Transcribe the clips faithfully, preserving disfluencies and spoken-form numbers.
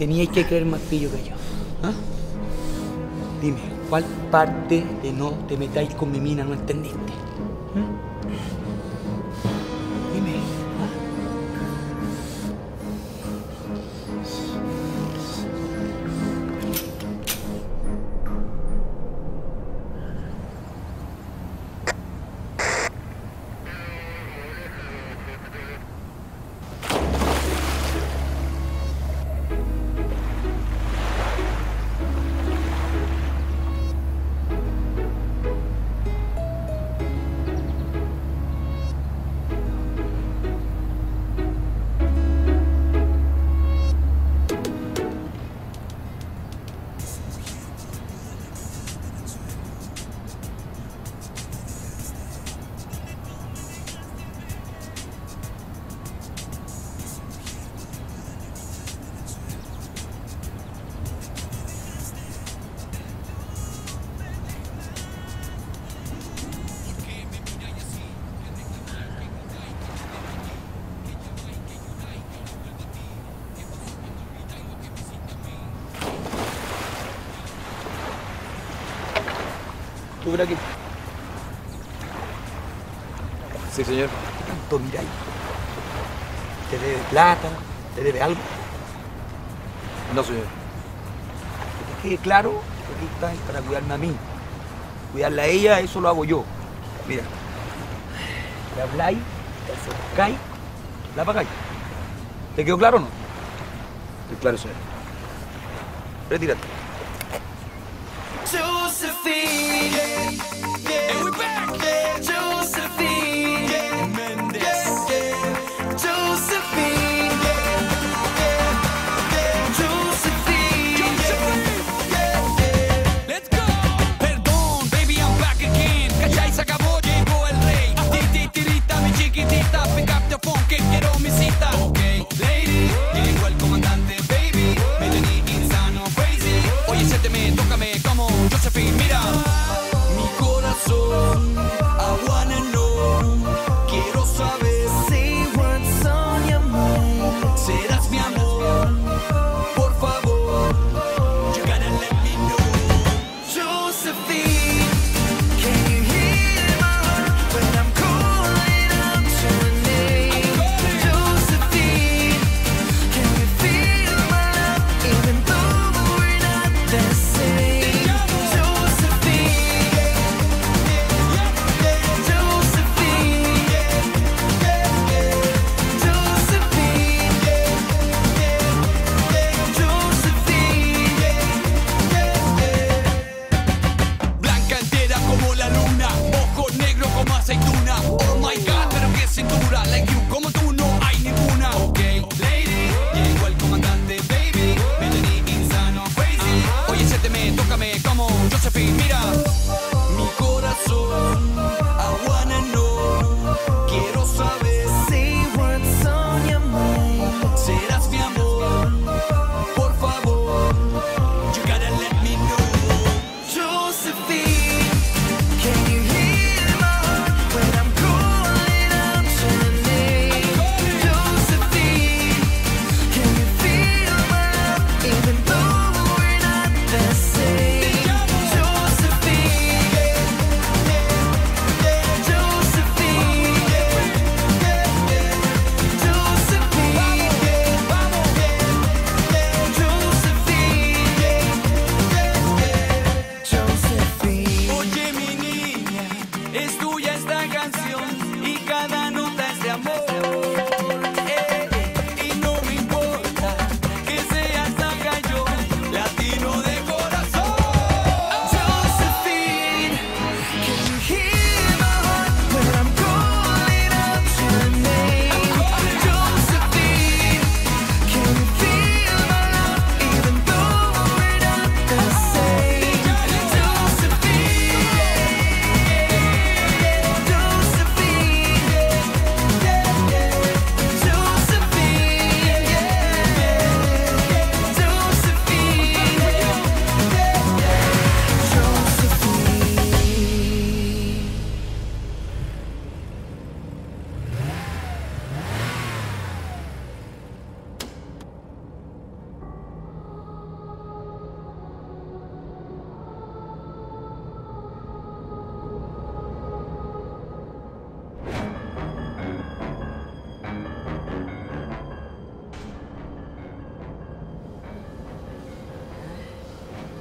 teníais que creer más pillo que yo. ¿Ah? Dime, ¿cuál parte de no te metáis con mi mina no entendiste? ¿Mm? Dime. ¿Ah? ¿Tú por aquí? Sí, señor. ¿Qué tanto miráis? ¿Te debe plata? ¿Te debe algo? No, señor. Que te quede claro que aquí estás para cuidarme a mí. Cuidarla a ella, eso lo hago yo. Mira, le habláis, te acercáis, la pagáis. ¿Te quedó claro o no? Estoy claro, señor. Retírate. Josephine, yeah, yeah, and we're back. Yeah, Josephine, yeah, Mendes, yeah, yeah, Josephine, yeah, yeah, yeah, Josephine, Josephine, yeah, yeah. Let's go. Perdón, baby, I'm back again. ¿Cachai? Se acabó, llegó el rey. Tititirita, mi chiquitita, pick up the phone que quiero mi cita. Okay, lady, llegó el comandante, baby. Me tení insano, crazy. Oye, siénteme, tócame como Josephine, mira. Mi corazón, I wanna know. Quiero saber, say what's on your mind. Serás mi amor, por favor. You gotta let me know. Josephine, can you hear my heart when I'm calling out your name? Josephine, can you feel my love even though we're not the same? Blanca entera como la luna, ojo negro como aceituna. Oh my God, pero qué cintura, like you, como tú no hay ninguna. Okay, lady, llegó el comandante, baby, me tení insano, crazy. Oye, se te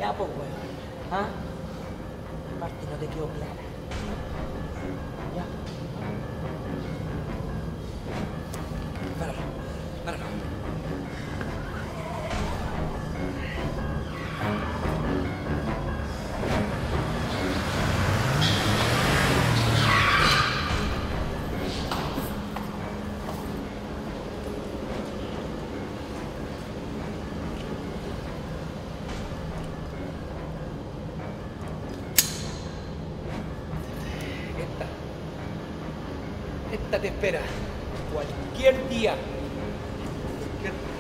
Ya, pues, weón. ¿Ah? Aparte no te quedó clara. Ya. Páralo, páralo. Esta. Esta te espera. Cualquier día. Cualquier